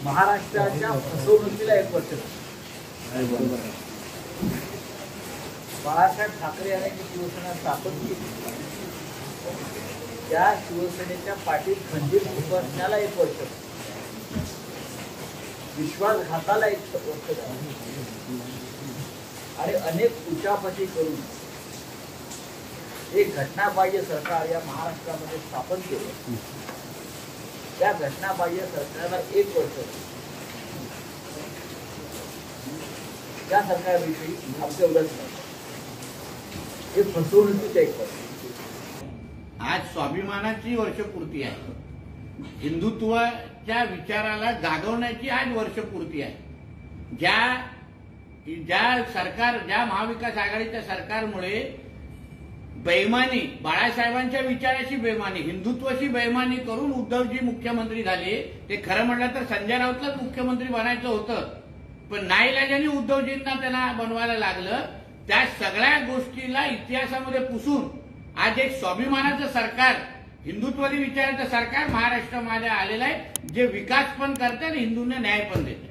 महाराष्ट्राच्या फसवणुकीला 1 वर्ष झालं। बाळासाहेब ठाकरे यांनी जी शिवसेना स्थापन केली त्या शिवसेनेच्या पाठीत खंजीर खुपसण्याला 1 वर्ष झालं, विश्वासघाताला 1 वर्ष झालं आणि अनेक उचापती करून एक घटनाबाह्य सरकार या महाराष्ट्रामध्ये स्थापन केलं। त्या घटनाबाह्य सरकारला 1 वर्ष त्या सरकारविषयी आमचं एवढंच नाही, हे फसवणुकीचं 1 वर्ष। आज स्वाभिमानाची वर्षपूर्ती आहे, हिंदुत्वाच्या विचाराला जागवण्याची आज वर्षपूर्ती आहे। ज्या महाविकास आघाडीच्या सरकारमुळे बेईमानी, बाळासाहेबांच्या विचाराची बेईमानी, हिंदुत्वाची बेईमानी करून उद्धवजी मुख्यमंत्री झाले। ते खरं म्हटलं तर संजय राऊतलाच मुख्यमंत्री बनायचं होतं, पण नाईलाजाने उद्धवजींना त्यांना बनवायला लागलं। त्या सगळ्या गोष्टीला इतिहासामध्ये पुसून आज एक स्वाभिमानाचं सरकार, हिंदुत्वादी विचाराचं सरकार महाराष्ट्रामध्ये आलेलं आहे, जे विकास पण करते आणि हिंदूंना न्याय पण देते।